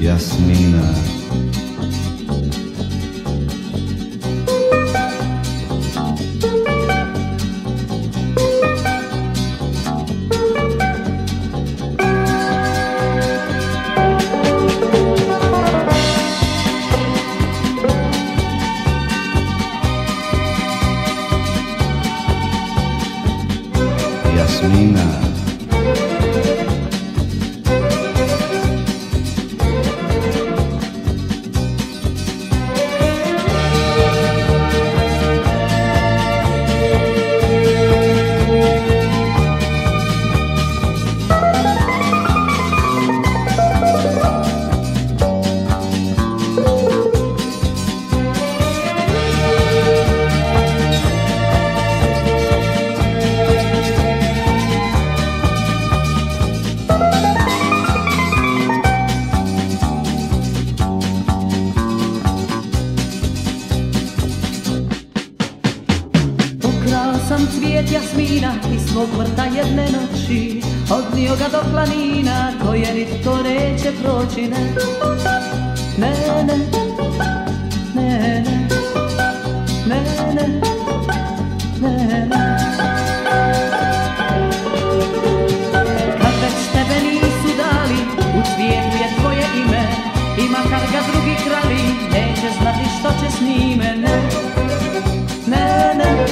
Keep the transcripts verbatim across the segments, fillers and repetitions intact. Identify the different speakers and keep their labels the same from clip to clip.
Speaker 1: Jasmina. Jasmina.
Speaker 2: Sam cvijet jasmina iz svog vrta jedne noći, odnio ga do planina koje nitko neće proći. Ne, ne, ne, ne, ne, ne, ne, ne. Kad već tebe nisu dali, u cvijetu je tvoje ime, i makar ga drugi krali, neće znati što će s njime. Ne, ne, ne.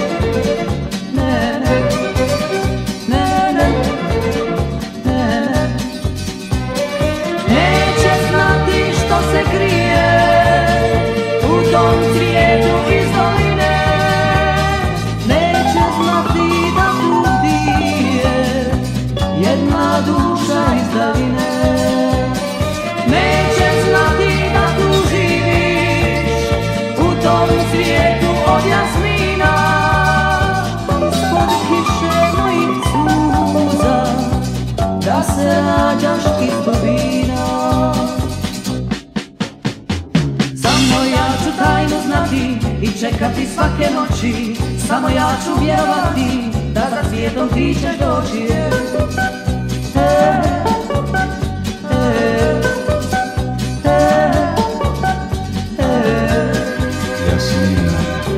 Speaker 2: Rađaš iz dubina. Samo ja ću tajnu znati i čekati svake noći. Samo ja ću vjerovati da za svijetom ti ćeš doći. E, e, e, e, e.
Speaker 1: Jasmina.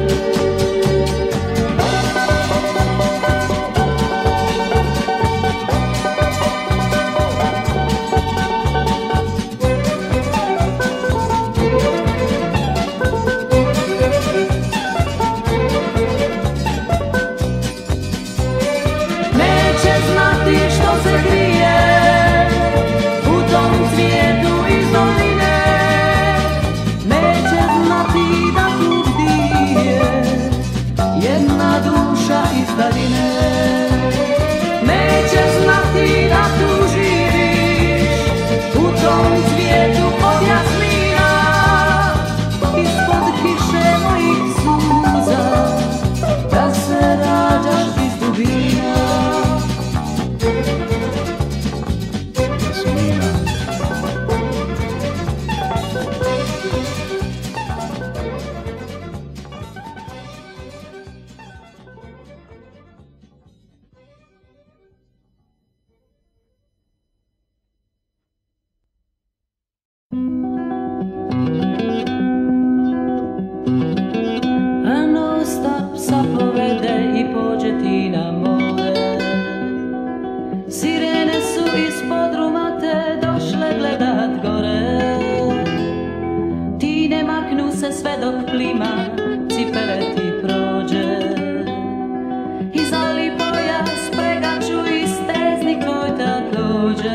Speaker 2: Sve dok plima cipele ti prođe, i zali pojas pregaču i steznik tvoj također.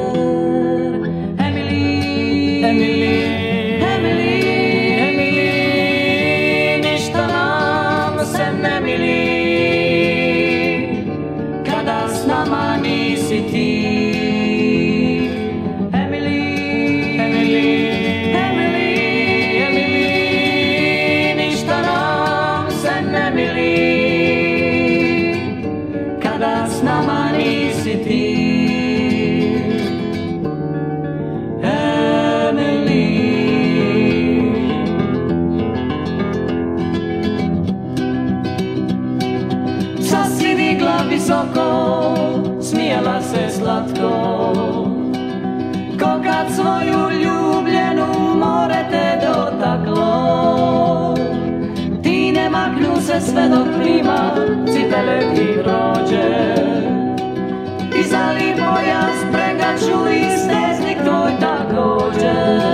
Speaker 2: Emily, Emily, Emily, Emily, ništa nam se ne mili kada s nama nisi ti. Visoko, smijala se slatko, ko kad svoju ljubav se sve dok klima cipele ti prođe. I zali moja sprega čuli steznik tvoj također.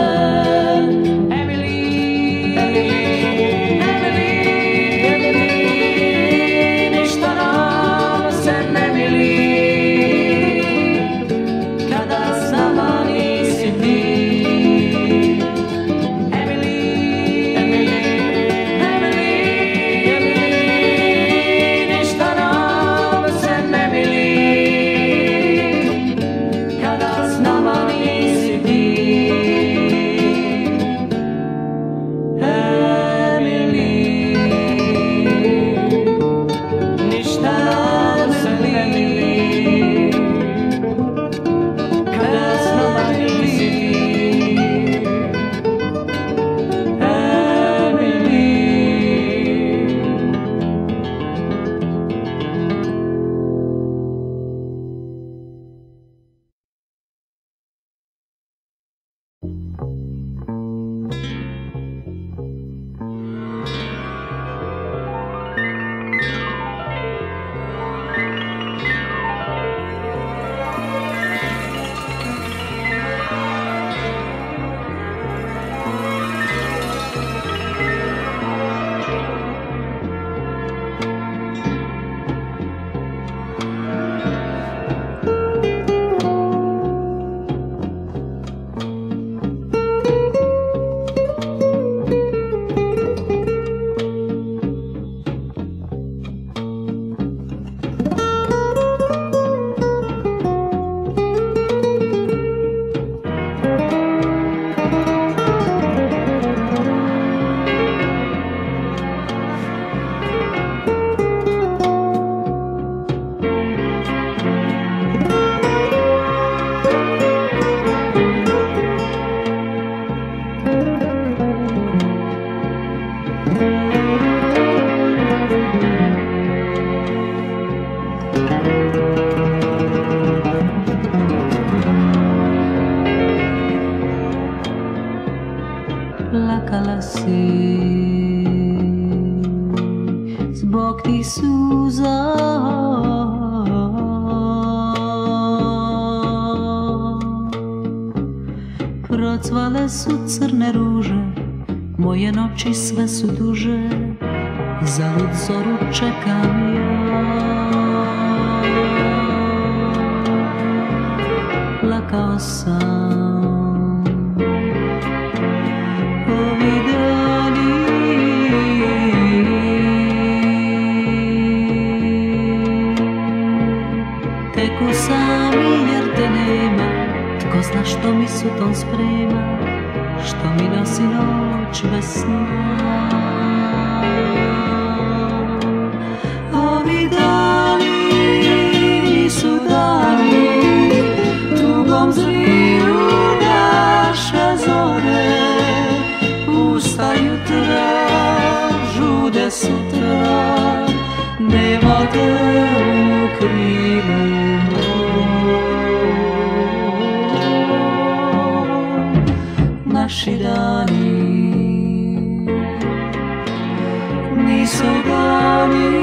Speaker 2: Plakala si zbog tih suza, procvale su crne ruže, moje noći sve su duže, zalud zoru čekam ja. Plakao sam ovi dani, teku sami jer te nema, tko zna što mi suton sprema, što mi nosi noć bez sna. Ovi dani nisu dani, tugom zriju naše zore, ustaju tra, žude sutra, nema te u krilu moj. Naši dani nisu dani,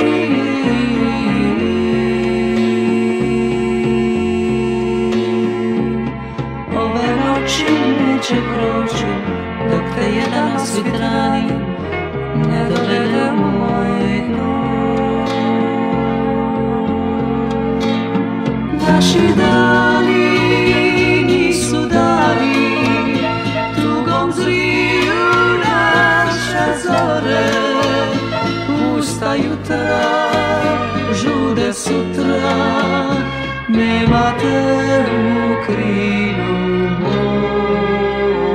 Speaker 2: ove noći neće proći dok te jedan osvitrani ne dovede u moj dom. Naši dani nisu dani, tugom zriju naše zore, ustaju tra, žude sutra, nema te u krilu moj.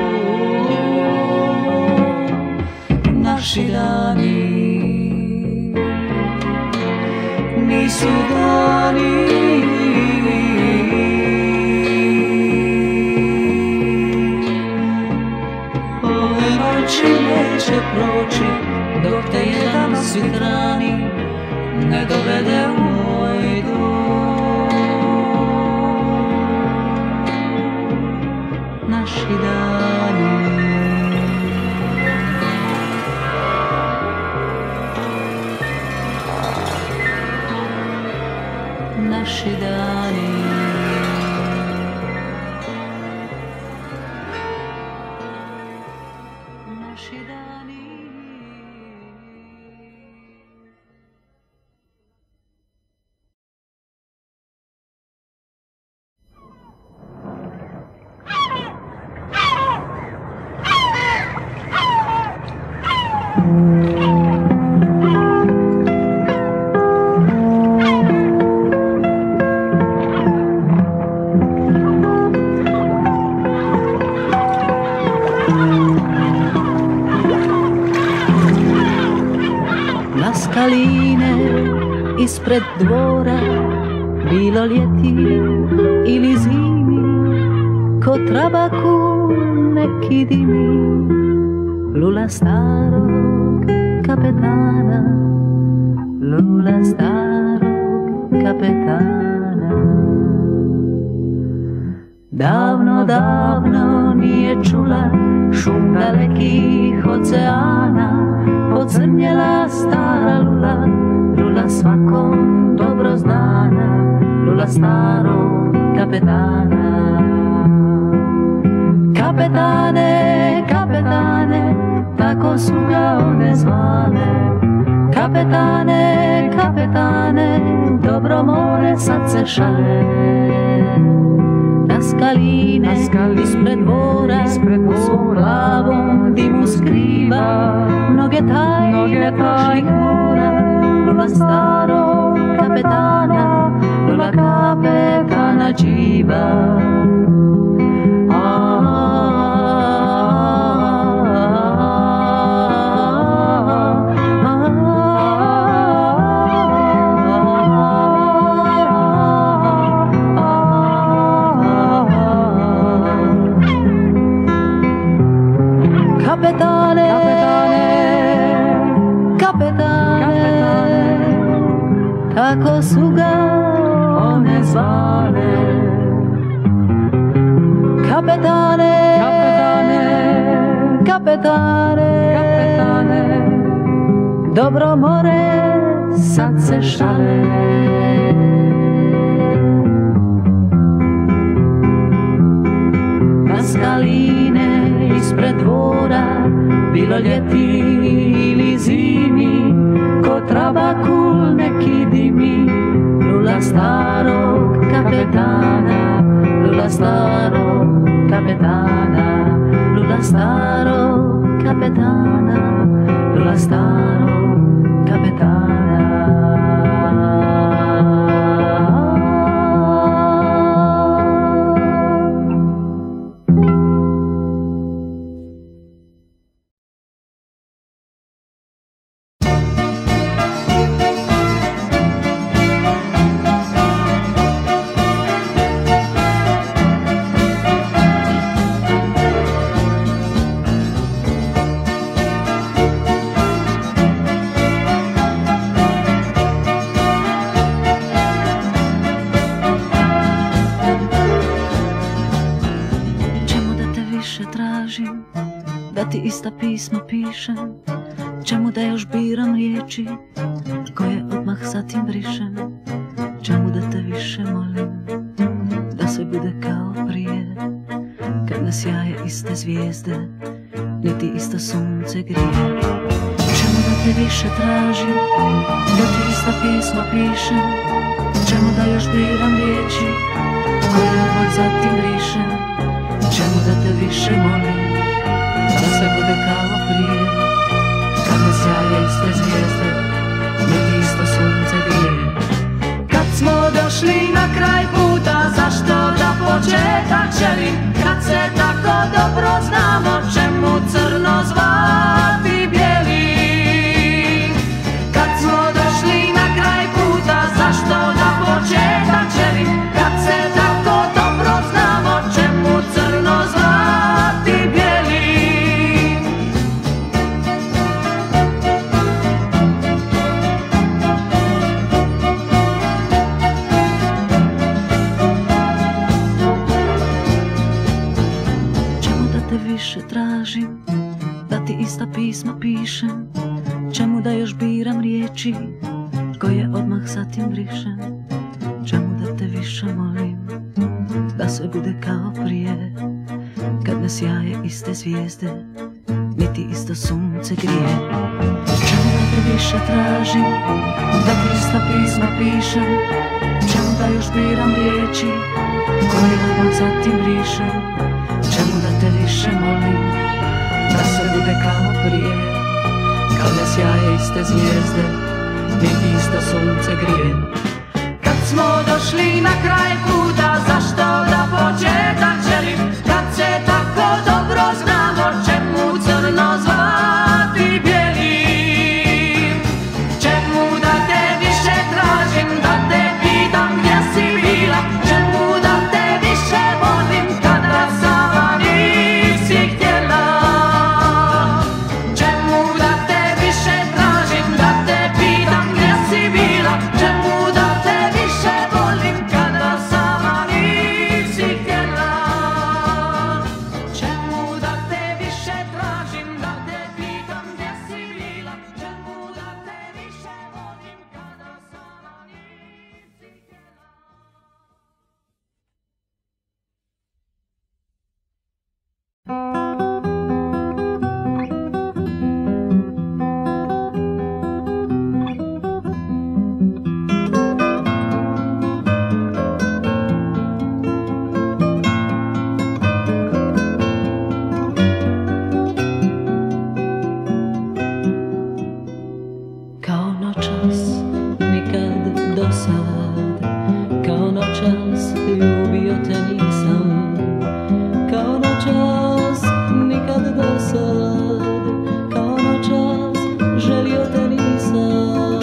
Speaker 2: Naši dani nisu dani, ove noći neće proći dok te jedan osvitrani ne dovede u moj dom. Naši dani Na skaline ispred dvora, bilo ljeti ili zimi, ko trabaku neki dimi, lula starog kapetana, lula starog kapetana. Davno, davno nije čula šum dalekih oceana, pocrnjela stara lula, lula svakom dobro znana, lula starog kapetana. Kapetane, kapetane, tako su ga one zvale. Kapetane, kapetane, dobro more sad se šale. Na skaline, ispred dvora, u svom plavom dimu skriva mnoge tajne prošlih mora. Lula starog kapetana, lula kapetana dživa. Kapetane, kapetane, tako su ga one zvale. Kapetane, kapetane, kapetane, dobro more sad se šale. Na skaline ispred dvora, bilo ljeti ili zimi, ko trabakul neki dimi, lula starog kapetana, lula starog kapetana, lula starog kapetana, lula starog kapetana. Da ti ista pisma pišem, čemu da još biram riječi koje odmah zatim brišem, čemu da te više molim, da sve bude kao prije, kad ne sjaje iste zvijezde, niti isto sunce grije. Čemu da te više tražim, da ti ista pisma pišem, čemu da još biram riječi koje odmah zatim brišem, čemu da te više molim, da sve bude kao prije, kad ne sjaje iste zvijezde, niti isto sunce grije. Kad smo došli na kraj puta, zašto da početak želim, kad se tako dobro znamo, čemu crno zvati bijeli. Kad smo došli na kraj puta, zašto da početak želim, kad se tako dobro znamo, čemu crno zvati bijeli. Više tražim, da ti ista pisma pišem, čemu da još biram riječi koje odmah zatim brišem, čemu da te više molim, da sve bude kao prije, kad ne sjaje iste zvijezde, niti isto sunce grije. Čemu da te više tražim, da ti ista pisma pišem, čemu da još biram riječi koje odmah zatim brišem, čemu da te više molim, da sve bude kao prije, kad ne sjaje iste zvijezde, niti isto sunce grije. Kad smo došli na kraj puta, zašto da početak želim? Kad se tako dobro znamo, čemu crno zvati bijelim? Čemu da te više tražim, da te pitam gdje si bila? Čemu da te više volim, kada sama nisi htjela? Čemu da te više tražim, da te pitam gdje si bila? Čemu da te više volim, kada sama nisi htjela? Čemu da te više tražim, da te pitam gdje si bila? Čemu da te više volim, kada sama nisi htjela? Kao noćas, nikad do sad, kao noćas ljubio te nisam. Kao noćas, nikad do sad, kao noćas želio te nisam.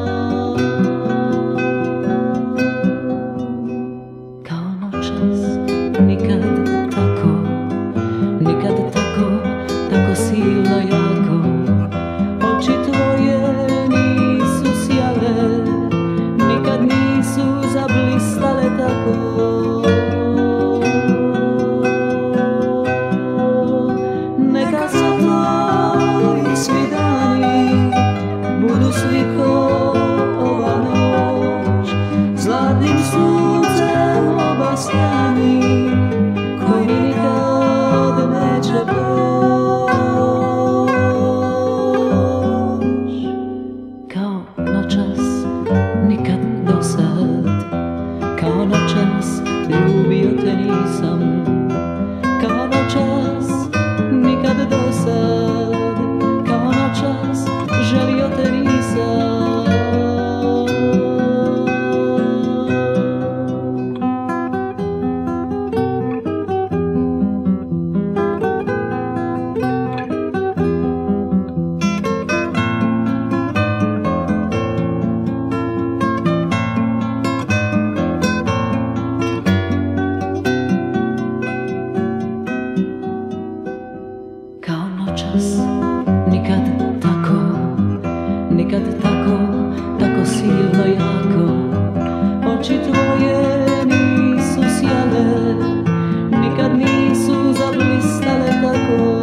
Speaker 2: Kao noćas, nikad tako, nikad tako, tako silno jako. Oči tvoje nisu sjale, nikad nisu zablistale tako. Neka zato i svi dani budu svi ko ova noć, zlatnim suncem obasjani, koji nikad neće proć. Kao noćas, nikad do sad, kao noćas ljubio te nisam. Kao noćas, nikad do sad, kao noćas želio te nisam. Kao noćas, nikad tako, nikad tako, tako silno jako. Oči tvoje nisu sjale, nikad nisu zablistale tako.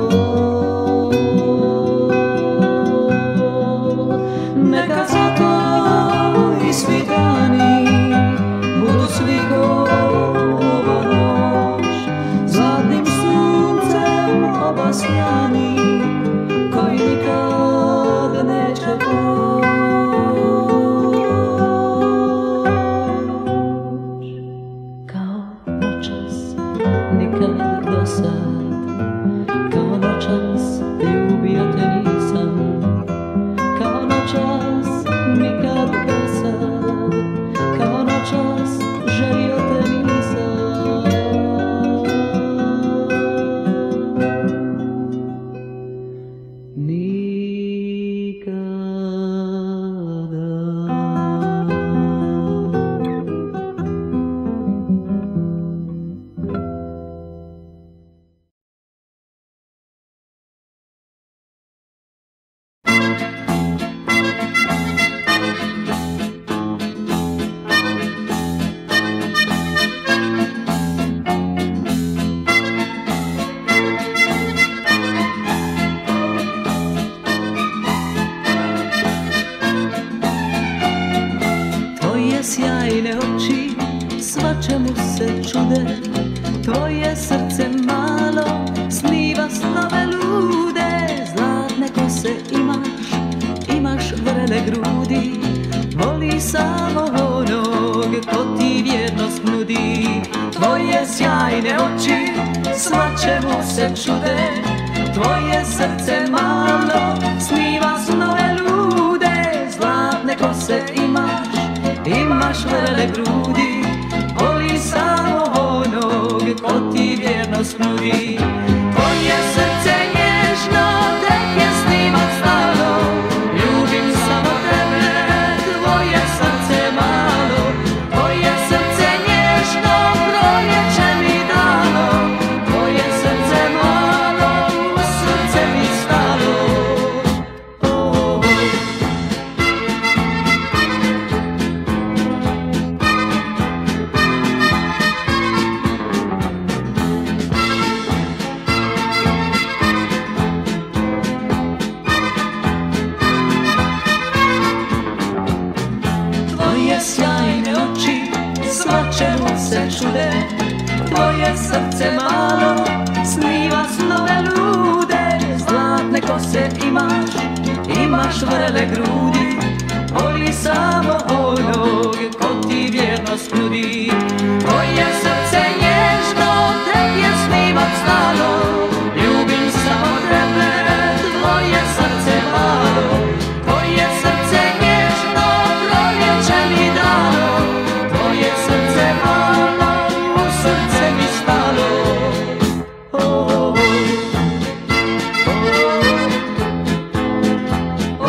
Speaker 2: Neka zato i svi dani budu svi ko ova noć, zlatnim suncem obasjani, koji nikad neće proć. Kao noćas, nikad do sad, kao noćas ljubio te nisam. Kao noćas, nikad do sad, kao noćas želio te nisam. Nikada. Sjajne oči svačemu se čude, tvoje srce malo sniva snove lude. Zlatne kose imaš, imaš vrele grudi, voli samo onog ko ti vjernost nudi. Tvoje sjajne oči svačemu se čude, tvoje srce malo sniva snove lude, zlatne kose imaš, imaš vrele grudi, voli samo onog ko ti vjernost nudi. Tvoje srce nježno, tek je snimak stalo, ljubim samo tebe, tvoje srce malo, tvoje srce nježno, proljeće mi dalo, tvoje srce malo, u srce mi stalo. Oh. Tvoje sjajne oči svačemu se čude, tvoje srce malo sniva snove lude, zlatne kose imaš, imaš vrele grudi, voli samo onog ko ti vjernost nudi. Tvoje srce nježno, tek je snimak stalo, ljubim samo tebe, tvoje srce malo, tvoje srce nježno, proljeće mi dalo, tvoje srce malo, u srce mi stalo. Oh, oh, oh,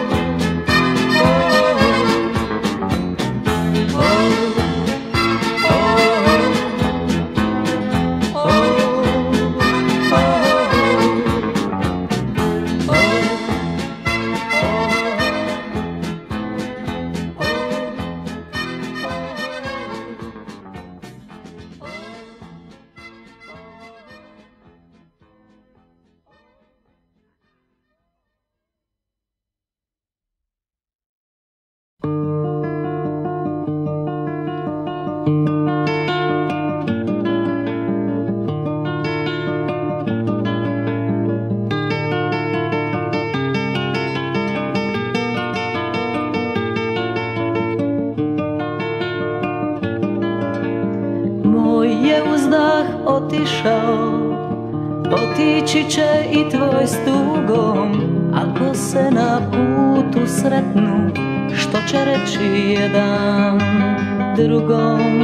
Speaker 2: moj je uzdah otišao, otići će i tvoj s tugom, ako se na putu sretnu, što će reći jedan drugom.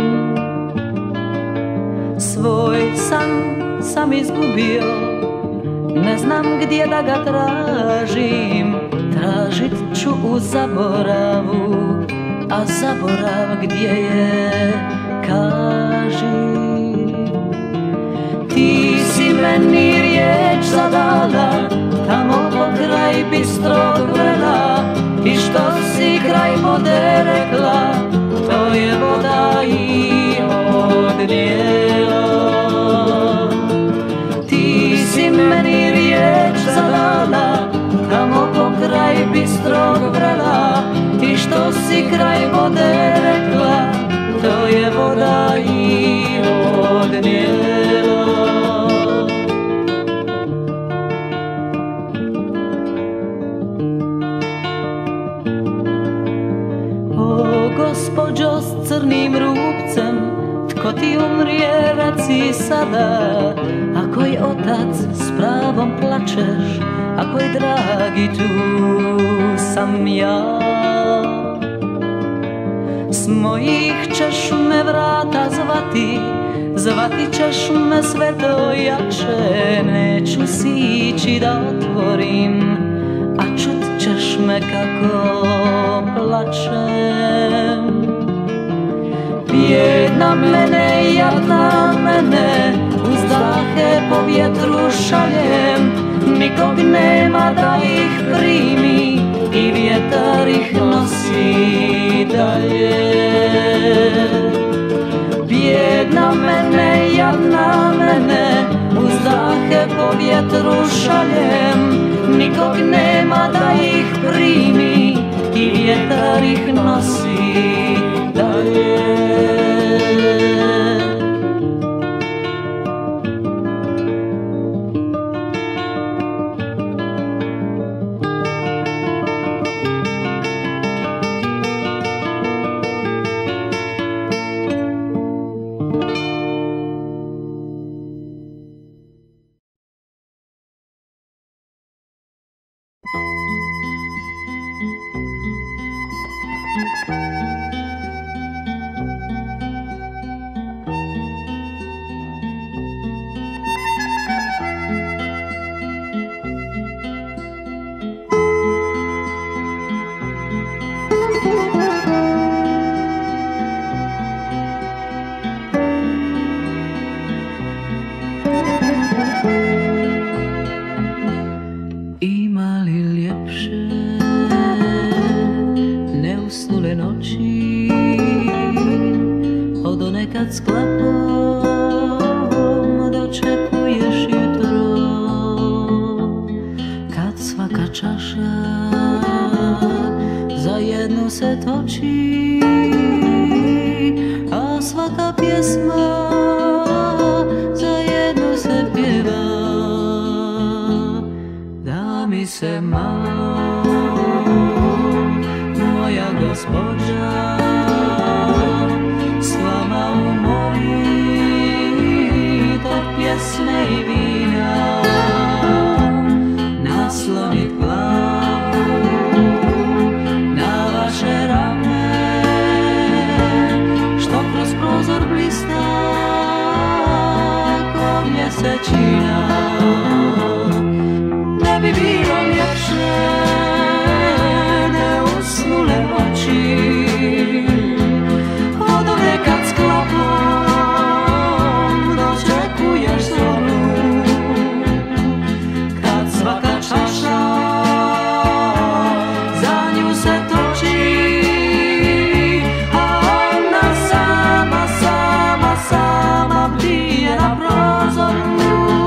Speaker 2: Svoj san sam izgubio, ne znam gdje da ga tražim, tražit ću u zaboravu, a zaborav gdje je, kaži. Ti si meni riječ zadala, tamo pokraj bistrog vrela, i što si kraj vode rekla, to je voda i odnijela. Ti si meni riječ zadala, tamo pokraj bistrog vrela, i što si kraj vode rekla, to je voda i odnijela. O gospođo s crnim rupcem, tko ti umrije reci sada, a koji otac s pravom plačeš, a koji dragi tu sam ja. S mojih ćeš me vrata zvati, zvati ćeš me sve to jače, neću sići da otvorim, a čut ćeš me kako plačem. Bijedna mene, jadna mene, uzdahe po vjetru šaljem, nikog nema da ih primi i vjetar ih nosi dalje. Bijedna mene, jadna mene, uzdahe po vjetru šaljem, nikog nema da ih primi i vjetar ih nosi dalje. kad s klapom dočekuješ jutro, kad svaka čaša za jednu se toči, a svaka pjesma za jednu se pjeva. Da mi se malo, moja gospođa, s vama umorit od pjesme i vina, naslonit glavu na vaše rame, što kroz prozor blista ko mjesečina. Ne bi bilo ljepše ne usnule oči od ove kad s klapom dočekuješ zoru, kad svaka čaša za nju se toči, a ona sama, sama, sama bdije na prozoru.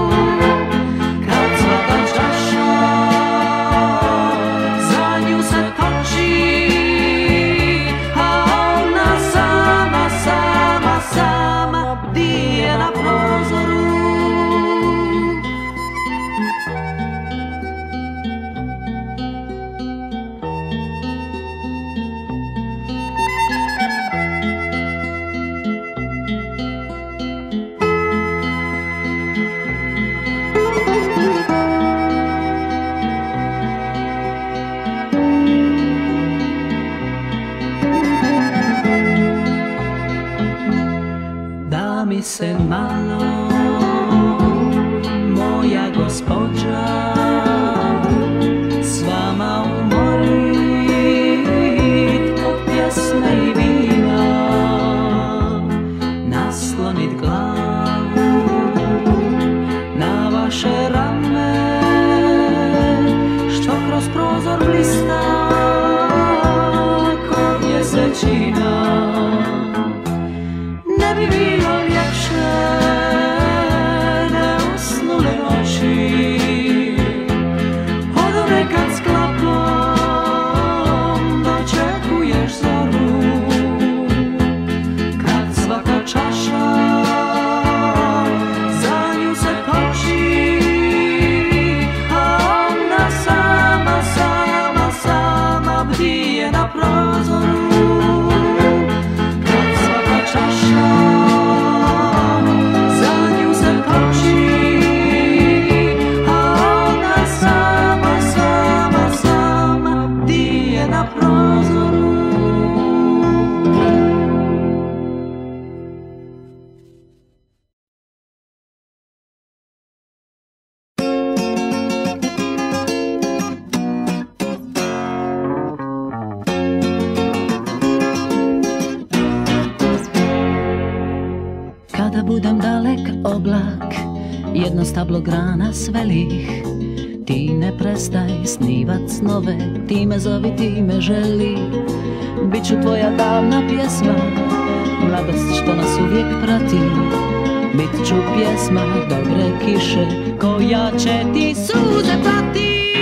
Speaker 2: Da mi se malo, moja gospođa, s vama umorit od pjesme i vina, naslonit glavu na vaše rame, što kroz prozor blista ko mjesečina. Ne bi bilo ljepše ne usnule noći od one kad s klapom dočekuješ zoru, kad svaka čaša za nju se toči, a ona sama, sama, sama bdije na prozoru. Kada budem dalek oblak, jedno stablo grana svelih, ti ne prestaj snivat snove, ti me zovi, ti me želi. Biću tvoja davna pjesma, mladost što nas uvijek prati. Bit ću pjesma dobre kiše, koja će ti suze prati.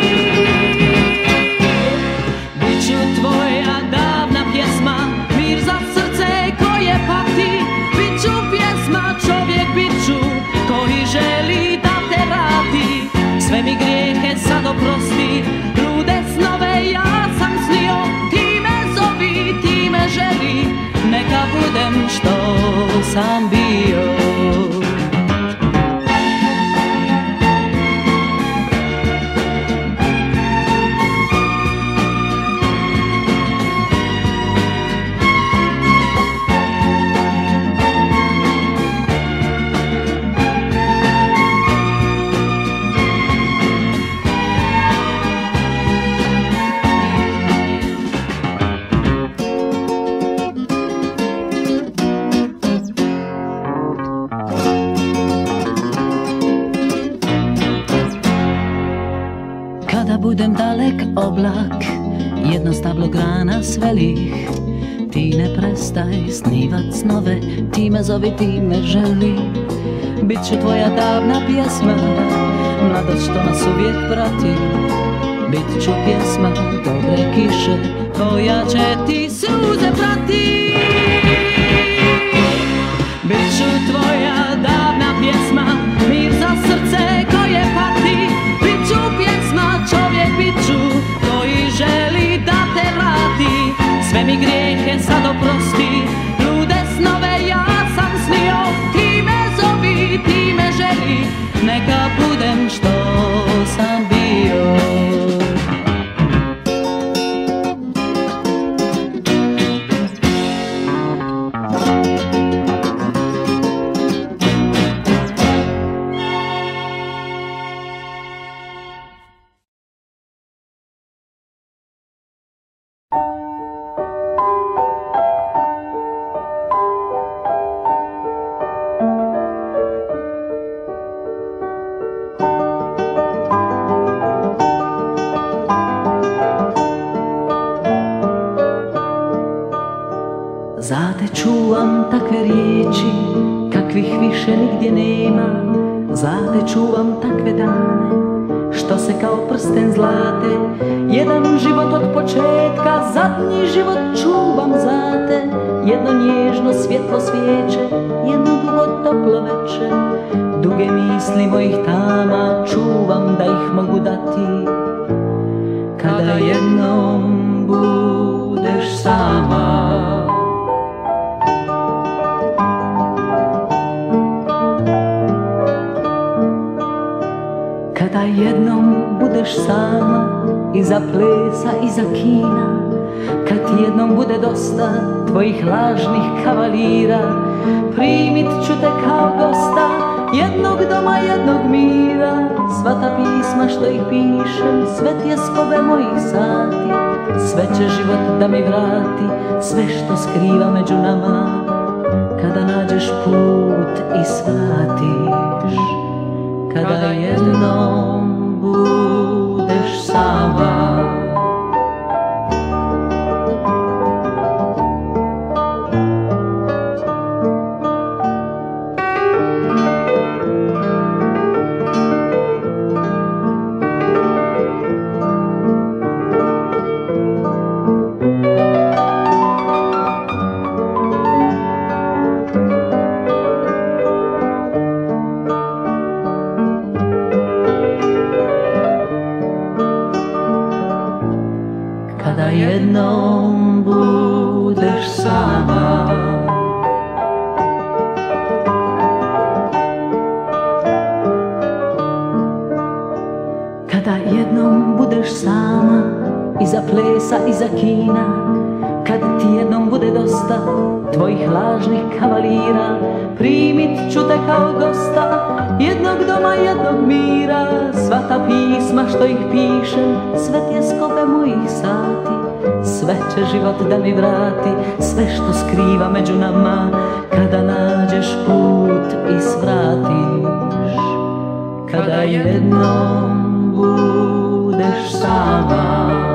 Speaker 2: Biću tvoja davna pjesma, mir za srce koje pati. Biću pjesma, čovjek biću, koji želi da te vrati. Sve mi grijehe sad oprosti, lude snove ja sam snio. Ti me zovi, ti me želi, neka budem što sam bio. Kada budem dalek oblak, jedno stablo grana svelih, ti ne prestaj snivat snove, ti me zovi, ti me želi. Bit ću tvoja davna pjesma, mladost što nas uvijek prati. Bit ću pjesma dobre kiše, koja će ti suze prati. Bit ću tvoja davna pjesma, mir za srce koje pati. Bit ću pjesma, čovjek bit ću, koji želi da te vrati. Sve mi grijehe sad oprosti, lude snove ja sam snio. Ti me zovi, ti me želi, neka budem što sam bio. Za te čuvam takve riječi, kakvih više nigdje nema. Za te čuvam takve dane, što se kao prsten zlate. Jedan život od početka, zadnji život čuvam za te. Jedno nježno svjetlo svijeće, jedno dugo toplo veče. Duge misli mojih tama čuvam da ih mogu dati. Kada jednom budeš sama, kada jednom budeš sama, iza plesa, iza kina. Kad ti jednom bude dosta tvojih lažnih kavalira, primit ću te kao gosta jednog doma, jednog mira. Sva ta pisma što ih pišem, sve tjeskove mojih sati, sve će život da mi vrati, sve što skriva među nama. Kada nađeš put i shvatiš, kada jednom budeš sama. Kada jednom budeš sama, kada jednom budeš sama, iza plesa, iza kina. Kad ti jednom bude dosta tvojih lažnih kavalira, primit ću te kao gosta jednog doma, jednog mira. Sva ta pisma što ih pišem, sve tjeskove mojih sati, sve će život da mi vrati, sve što skriva među nama. Kada nađeš put i svratiš, kada jednom budeš sama.